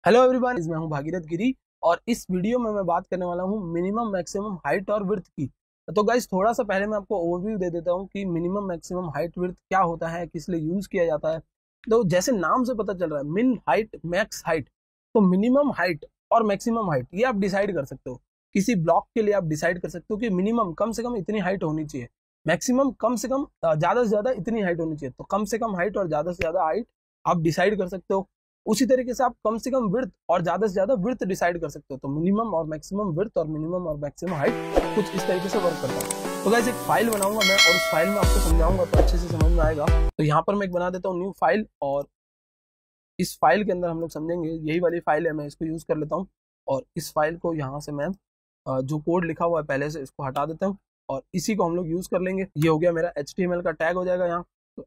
Hello everyone, मैं हूं भागीरथ गिरी और इस वीडियो में मैं बात करने वाला हूं मिनिमम मैक्सिमम हाइट और विड्थ की। तो गाइस थोड़ा सा पहले मैं आपको ओवरव्यू दे देता हूं कि मिनिमम मैक्सिमम हाइट विड्थ क्या होता है, किस लिए यूज किया जाता है। तो जैसे नाम से पता चल रहा है मिन हाइट मैक्स हाइट, तो मिनिमम हाइट और मैक्सिमम हाइट ये आप डिसाइड कर सकते हो। किसी ब्लॉक के लिए आप डिसाइड कर सकते हो कि मिनिमम कम से कम इतनी हाइट होनी चाहिए, मैक्सिमम कम से कम ज्यादा से ज्यादा इतनी हाइट होनी चाहिए। तो कम से कम हाइट और ज्यादा से ज्यादा हाइट आप डिसाइड कर सकते हो। उसी तरीके से आप कम से कम विड्थ और ज्यादा से ज्यादा विड्थ डिसाइड कर सकते हो। तो मिनिमम और मैक्सिमम विड्थ और मिनिमम और मैक्सिमम हाइट कुछ इस तरीके से वर्क करता है। तो गाइस एक फाइल बनाऊंगा मैं और उस फाइल में आपको समझाऊंगा तो अच्छे से समझ में आएगा। तो यहाँ पर मैं एक बना देता हूँ न्यू फाइल और इस फाइल के अंदर हम लोग समझेंगे। यही वाली फाइल है, मैं इसको यूज कर लेता हूँ और इस फाइल को यहाँ से मैं जो कोड लिखा हुआ है पहले से इसको हटा देता हूँ और इसी को हम लोग यूज कर लेंगे। ये हो गया मेरा HTML का टैग हो जाएगा यहाँ। तो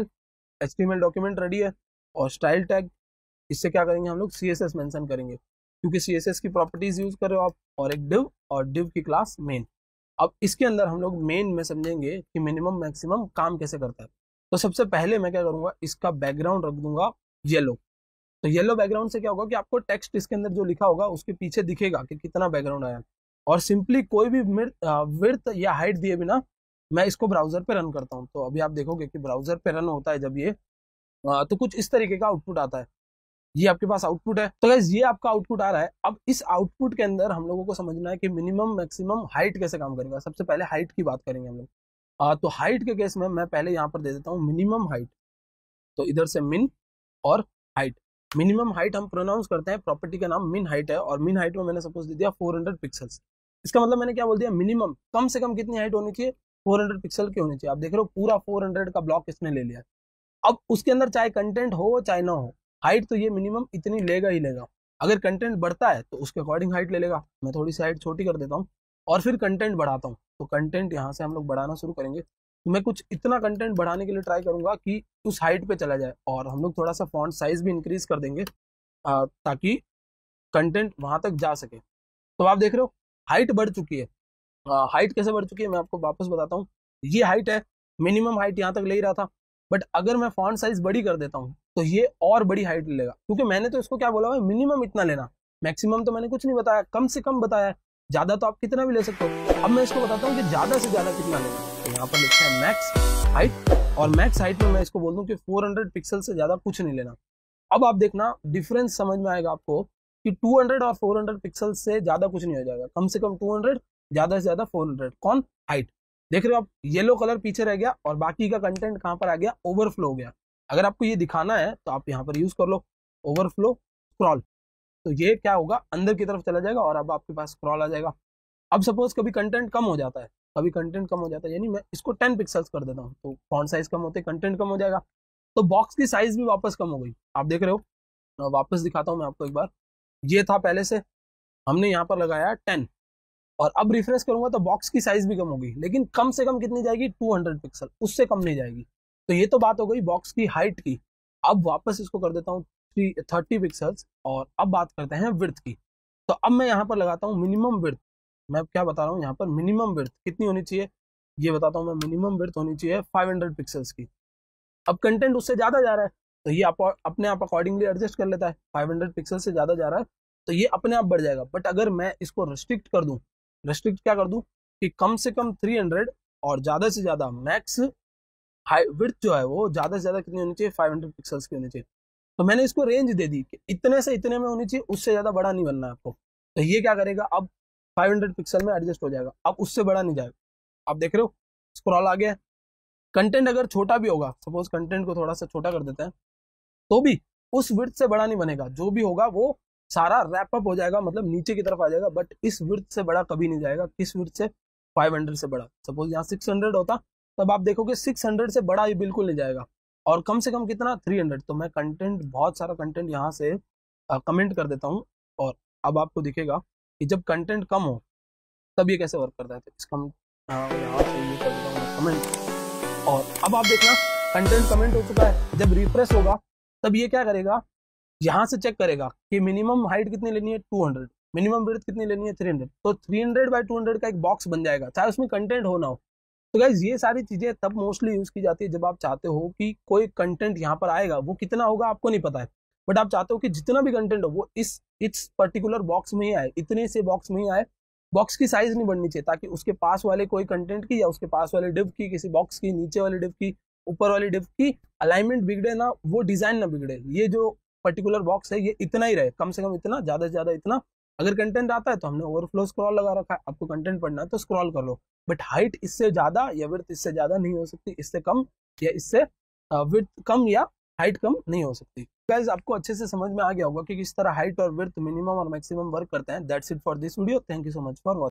HTML डॉक्यूमेंट रेडी है और स्टाइल टैग, इससे क्या करेंगे हम लोग CSS मेंशन करेंगे क्योंकि CSS की प्रॉपर्टीज यूज कर रहे हो आप, और एक div और div की क्लास मेन। अब इसके अंदर हम लोग मेन में समझेंगे कि मिनिमम मैक्सिमम काम कैसे करता है। तो सबसे पहले मैं क्या करूंगा, इसका बैकग्राउंड रख दूंगा येलो। तो येलो बैकग्राउंड से क्या होगा कि आपको टेक्स्ट इसके अंदर जो लिखा होगा उसके पीछे दिखेगा कि कितना बैकग्राउंड आया। और सिंपली कोई भी विड्थ या हाइट दिए बिना मैं इसको ब्राउजर पे रन करता हूँ। तो अभी आप देखोगे कि ब्राउजर पे रन होता है जब ये तो कुछ इस तरीके का आउटपुट आता है। ये आपके पास आउटपुट है। तो गाइस ये आपका आउटपुट आ रहा है। अब इस आउटपुट के अंदर हम लोगों को समझना है कि मिनिमम मैक्सिमम हाइट कैसे काम करेगा। सबसे पहले हाइट की बात करेंगे हम लोग। तो हाइट के केस में मैं पहले यहाँ पर दे देता हूँ मिनिमम हाइट। तो इधर से मिन और हाइट। मिनिमम हाइट हम प्रोनाउंस करते हैं, प्रॉपर्टी का नाम मिन हाइट है और मिन हाइट में मैंने सपोज दे दिया 400 पिक्सल्स। इसका मतलब मैंने क्या बोल दिया, मिनिमम कम से कम कितनी हाइट होनी चाहिए, 400 पिक्सल की होनी चाहिए। आप देख रहे हो पूरा 400 का ब्लॉक इसने ले लिया। अब उसके अंदर चाहे कंटेंट हो चाहे ना हो, हाइट तो ये मिनिमम इतनी लेगा ही लेगा। अगर कंटेंट बढ़ता है तो उसके अकॉर्डिंग हाइट ले लेगा। मैं थोड़ी सी हाइट छोटी कर देता हूँ और फिर कंटेंट बढ़ाता हूँ। तो कंटेंट यहाँ से हम लोग बढ़ाना शुरू करेंगे। तो मैं कुछ इतना कंटेंट बढ़ाने के लिए ट्राई करूंगा कि उस हाइट पे चला जाए और हम लोग थोड़ा सा फॉन्ट साइज भी इंक्रीज कर देंगे ताकि कंटेंट वहां तक जा सके। तो आप देख रहे हो हाइट बढ़ चुकी है। हाइट कैसे बढ़ चुकी है मैं आपको वापस बताता हूँ। ये हाइट है, मिनिमम हाइट यहाँ तक ले ही रहा था, बट अगर मैं फॉन्ट साइज बड़ी कर देता हूँ तो ये और बड़ी हाइट ले लेगा क्योंकि मैंने तो इसको क्या बोला है, मिनिमम इतना लेना। मैक्सिमम तो मैंने कुछ नहीं बताया, कम से कम बताया है। ज्यादा तो आप कितना भी ले सकते हो। अब मैं इसको बताता हूँ कि ज्यादा से ज्यादा कितना लेना। तो यहाँ पर लिखते हैं मैक्स हाइट और मैक्स हाइट में मैं इसको बोल दूं कि 400 पिक्सल से ज्यादा कुछ नहीं लेना। अब आप देखना डिफरेंस समझ में आएगा आपको कि 200 और 400 पिक्सल से ज्यादा कुछ नहीं हो जाएगा। कम से कम 200, ज्यादा से ज्यादा 400। कौन? हाइट। देख रहे हो आप येलो कलर पीछे रह गया और बाकी का कंटेंट कहां पर आ गया, ओवरफ्लो हो गया। अगर आपको ये दिखाना है तो आप यहाँ पर यूज कर लो ओवरफ्लो स्क्रॉल। तो ये क्या होगा, अंदर की तरफ चला जाएगा और अब आपके पास स्क्रॉल आ जाएगा। अब सपोज कभी कंटेंट कम हो जाता है, कभी कंटेंट कम हो जाता है, यानी मैं इसको 10 पिक्सल्स कर देता हूँ तो फॉन्ट साइज कम होते कंटेंट कम हो जाएगा। तो बॉक्स की साइज भी वापस कम हो गई। आप देख रहे हो, वापस दिखाता हूँ मैं आपको एक बार। ये था पहले से, हमने यहाँ पर लगाया 10 और अब रिफ्रेश करूंगा तो बॉक्स की साइज भी कम होगी, लेकिन कम से कम कितनी जाएगी, 200 पिक्सल, उससे कम नहीं जाएगी। तो ये तो बात हो गई बॉक्स की हाइट की। अब वापस इसको कर देता हूँ 30 पिक्सल्स और अब बात करते हैं विड्थ की। तो अब मैं यहाँ पर लगाता हूँ मिनिमम विड्थ। मैं क्या बता रहा हूँ यहाँ पर, मिनिमम विड्थ कितनी होनी चाहिए ये बताता हूँ मैं। मिनिमम विड्थ होनी चाहिए 500 पिक्सल्स की। अब कंटेंट उससे ज्यादा जा रहा है तो ये आप अपने आप अकॉर्डिंगली एडजस्ट कर लेता है। 500 पिक्सल से ज्यादा जा रहा है तो ये अपने आप बढ़ जाएगा। बट अगर मैं इसको रेस्ट्रिक्ट कर दूं, रेस्ट्रिक्ट क्या कर दूं कि कम से कम 300 और ज्यादा से ज्यादा मैक्स विड्थ जो है वो ज्यादा से ज्यादा कितनी होनी चाहिए, 500 पिक्सल्स की होनी चाहिए। तो मैंने इसको रेंज दे दी कि इतने से इतने में होनी चाहिए, उससे ज्यादा बड़ा नहीं बनना है आपको। तो ये क्या करेगा, अब 500 पिक्सल में एडजस्ट हो जाएगा, अब उससे बड़ा नहीं जाएगा। आप देख रहे हो स्क्रॉल आ गया। कंटेंट अगर छोटा भी होगा, सपोज कंटेंट को थोड़ा सा छोटा कर देते हैं, तो भी उस विड्थ से बड़ा नहीं बनेगा। जो भी होगा वो सारा रैप अप हो जाएगा, मतलब नीचे की तरफ आ जाएगा, बट इस विड्थ से बड़ा कभी नहीं जाएगा। किस विड्थ से? 500 से बड़ा। सपोज यहाँ 600 होता तब आप देखोगे 600 से बड़ा ही बिल्कुल नहीं जाएगा। और कम से कम कितना, 300। तो मैं कंटेंट, बहुत सारा कंटेंट यहाँ से कमेंट कर देता हूँ और अब आपको दिखेगा कि जब कंटेंट कम हो तब ये कैसे वर्क करता है। तो इसका यहाँ से ये कर देता हूँ कमेंट और अब आप देखना कंटेंट कमेंट हो चुका है। जब रिफ्रेश होगा तब ये क्या करेगा, यहाँ से चेक करेगा कि मिनिमम हाइट कितनी लेनी है, 200, मिनिमम विड्थ कितनी लेनी है, 300। तो 300 बाय 200 का एक बॉक्स बन जाएगा, चाहे उसमें कंटेंट हो ना हो। तो गाइज ये सारी चीजें तब मोस्टली यूज की जाती है जब आप चाहते हो कि कोई कंटेंट यहाँ पर आएगा, वो कितना होगा आपको नहीं पता है, बट आप चाहते हो कि जितना भी कंटेंट हो वो इस पर्टिकुलर बॉक्स में ही आए, इतने से बॉक्स में ही आए, बॉक्स की साइज नहीं बढ़नी चाहिए, ताकि उसके पास वाले कोई कंटेंट की या उसके पास वाले डिव की, किसी बॉक्स की, नीचे वाले डिव की, ऊपर वाली डिव की अलाइनमेंट बिगड़े ना, वो डिजाइन ना बिगड़े। ये जो पर्टिकुलर बॉक्स है ये इतना ही रहे, कम से कम इतना, ज्यादा से ज्यादा इतना। अगर कंटेंट आता है तो हमने ओवरफ्लो स्क्रॉल लगा रखा है, आपको कंटेंट पढ़ना है तो स्क्रॉल कर लो, बट हाइट इससे ज्यादा या विड्थ इससे ज्यादा नहीं हो सकती, इससे कम या इससे विड्थ कम या हाइट कम नहीं हो सकती। गाइस आपको अच्छे से समझ में आ गया होगा कि किस तरह हाइट और विड्थ मिनिमम और मैक्सिमम वर्क करते हैं। That's it for this video, thank you so much for watching.